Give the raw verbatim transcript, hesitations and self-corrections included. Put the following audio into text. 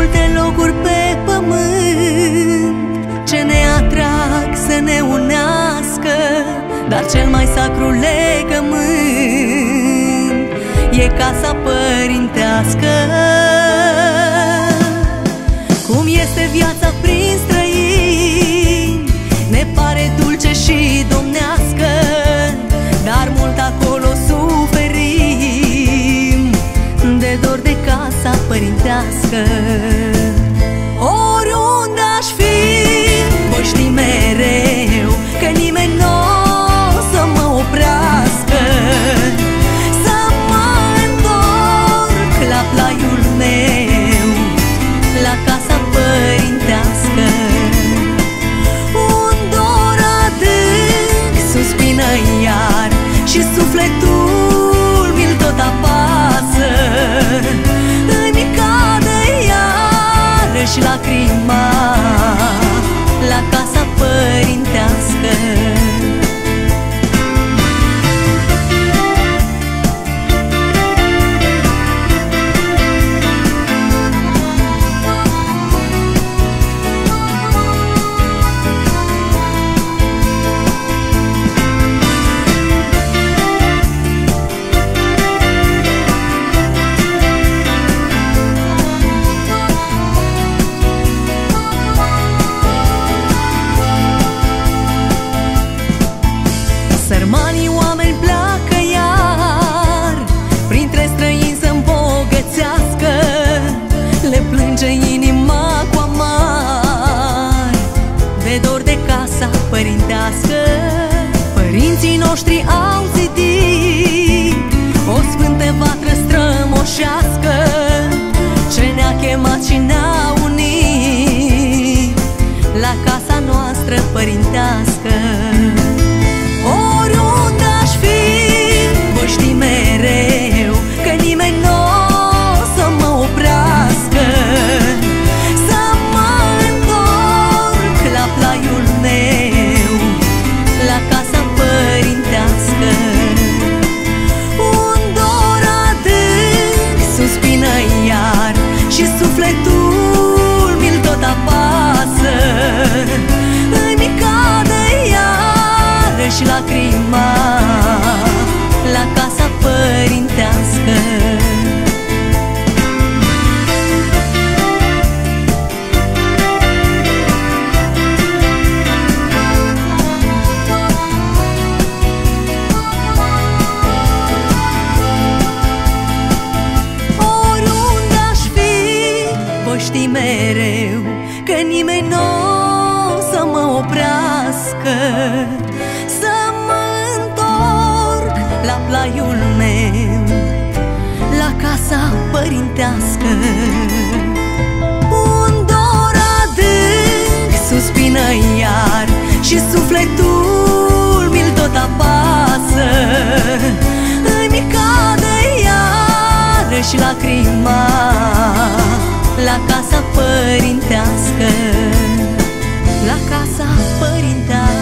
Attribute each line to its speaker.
Speaker 1: multe locuri pe pământ ce ne atrag să ne unească, dar cel mai sacru legământ e casa părintească. Cum este viața prin străini, ne pare dulce și domnească, dar mult acolo suferim de dor de casa părintească. Oriunde aș fi, voi ști mereu că nimeni n-o să mă oprească, să mă întorc la plaiul meu, la casa părintească. Un dor adânc suspină iar și sufletul mi-l tot apasă. Îmi cade iarăși lacrima la casa părintească. Sărmanii oameni pleacă iar printre străini să îmbogățească, le plânge inima cu amar de dor de casa părintească. Părinții noștri au zidit o sfântă vatră strămoșească ce ne-a chemat și ne-a unit la casa noastră părintească. Oriunde aș fi, voi ști mereu că nimeni n-o să mă oprească, să mă întorc la plaiul meu, la casa părintească. Un dor adânc suspină iar și sufletul mi-l tot apasă. Îmi cade iarăși lacrima la casa părintească. Oriunde aș fi, voi ști mereu că nimeni n-o să mă oprească, să mă întorc la plaiul meu, la casa părintească. Un dor adânc suspină iar și sufletul mi-l tot apasă. Îmi cade iarăși lacrima la casa părintească, la casa părintească.